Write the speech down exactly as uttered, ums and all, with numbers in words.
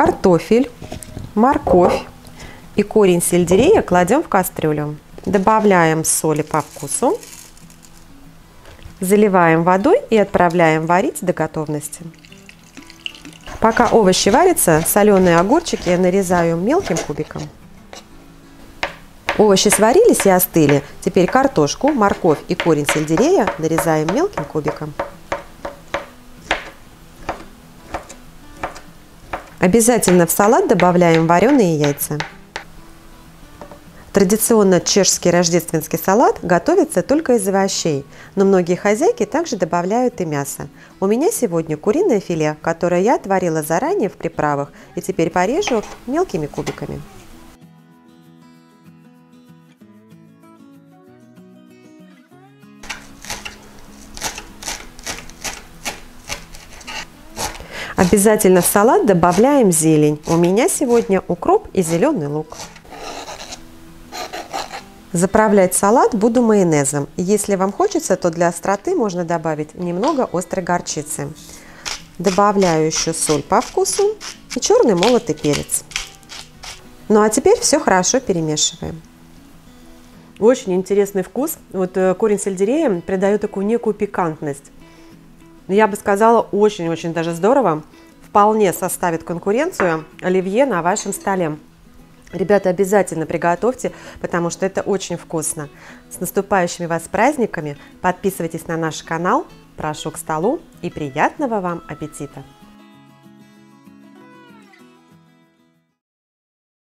Картофель, морковь и корень сельдерея кладем в кастрюлю. Добавляем соли по вкусу. Заливаем водой и отправляем варить до готовности. Пока овощи варятся, соленые огурчики я нарезаю мелким кубиком. Овощи сварились и остыли. Теперь картошку, морковь и корень сельдерея нарезаем мелким кубиком. Обязательно в салат добавляем вареные яйца. Традиционно чешский рождественский салат готовится только из овощей, но многие хозяйки также добавляют и мясо. У меня сегодня куриное филе, которое я отварила заранее в приправах и теперь порежу мелкими кубиками. Обязательно в салат добавляем зелень. У меня сегодня укроп и зеленый лук. Заправлять салат буду майонезом. Если вам хочется, то для остроты можно добавить немного острой горчицы. Добавляю еще соль по вкусу и черный молотый перец. Ну а теперь все хорошо перемешиваем. Очень интересный вкус. Вот корень сельдерея придает такую некую пикантность. Я бы сказала, очень-очень даже здорово. Вполне составит конкуренцию оливье на вашем столе. Ребята, обязательно приготовьте, потому что это очень вкусно. С наступающими вас праздниками! Подписывайтесь на наш канал. Прошу к столу и приятного вам аппетита!